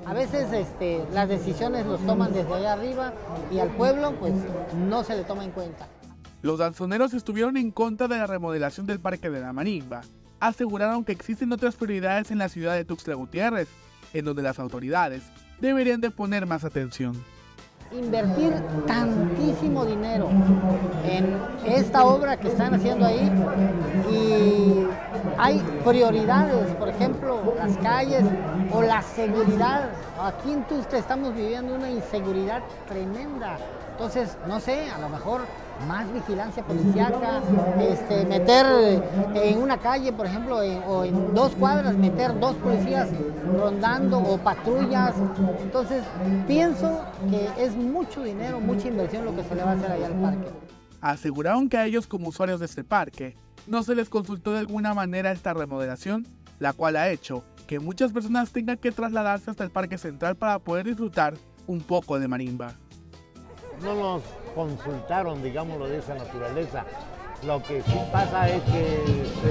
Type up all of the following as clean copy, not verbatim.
A veces las decisiones los toman desde allá arriba y al pueblo pues no se le toma en cuenta. Los danzoneros estuvieron en contra de la remodelación del Parque de la Marimba. Aseguraron que existen otras prioridades en la ciudad de Tuxtla Gutiérrez, en donde las autoridades deberían de poner más atención. Invertir tantísimo dinero en esta obra que están haciendo ahí y hay prioridades, por ejemplo, las calles o la seguridad. Aquí en Tuxtla estamos viviendo una inseguridad tremenda. Entonces, no sé, a lo mejor más vigilancia policíaca, meter en una calle, por ejemplo, o en 2 cuadras, meter 2 policías rondando o patrullas. Entonces, pienso que es mucho dinero, mucha inversión lo que se le va a hacer allá al parque. Aseguraron que a ellos como usuarios de este parque no se les consultó de alguna manera esta remodelación, la cual ha hecho que muchas personas tengan que trasladarse hasta el Parque Central para poder disfrutar un poco de marimba. No nos consultaron, digámoslo, de esa naturaleza. Lo que sí pasa es que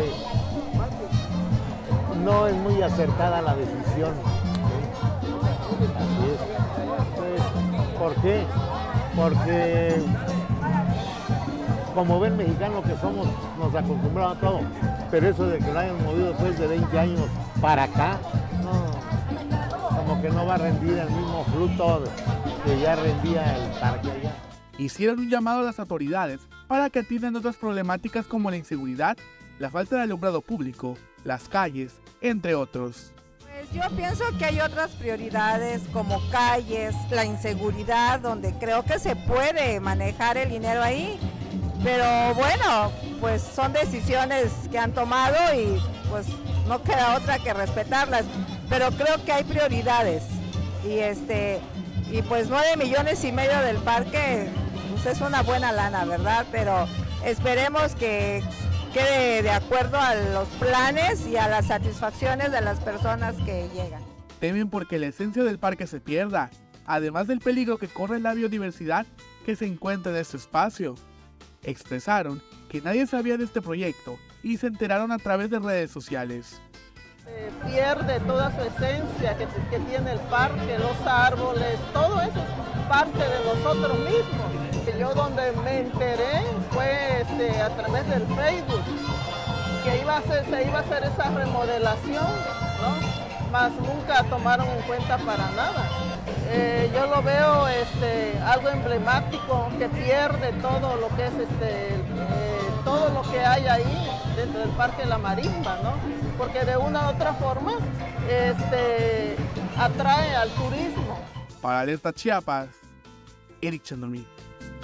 no es muy acertada la decisión. Así es. Pues, ¿por qué? Porque como buen mexicano que somos, nos acostumbramos a todo. Pero eso de que lo hayan movido después de 20 años para acá, no, como que no va a rendir el mismo fruto que ya rendía el parque allá. Hicieron un llamado a las autoridades para que atiendan otras problemáticas como la inseguridad, la falta de alumbrado público, las calles, entre otros. Pues yo pienso que hay otras prioridades como calles, la inseguridad, donde creo que se puede manejar el dinero ahí, pero bueno, pues son decisiones que han tomado y pues no queda otra que respetarlas, pero creo que hay prioridades y pues 9,5 millones del parque pues es una buena lana, ¿verdad? Pero esperemos que quede de acuerdo a los planes y a las satisfacciones de las personas que llegan. Temen porque la esencia del parque se pierda, además del peligro que corre la biodiversidad que se encuentra en este espacio. Expresaron que nadie sabía de este proyecto y se enteraron a través de redes sociales. Pierde toda su esencia que tiene el parque, los árboles, todo eso es parte de nosotros mismos. Yo donde me enteré fue a través del Facebook, que se iba a hacer esa remodelación, ¿no? Mas nunca tomaron en cuenta para nada. Yo lo veo algo emblemático que pierde todo lo que es todo lo que hay ahí dentro del Parque La Marimba, ¿no? Porque de una u otra forma atrae al turismo. Para Alerta Chiapas, Eric Chandomí.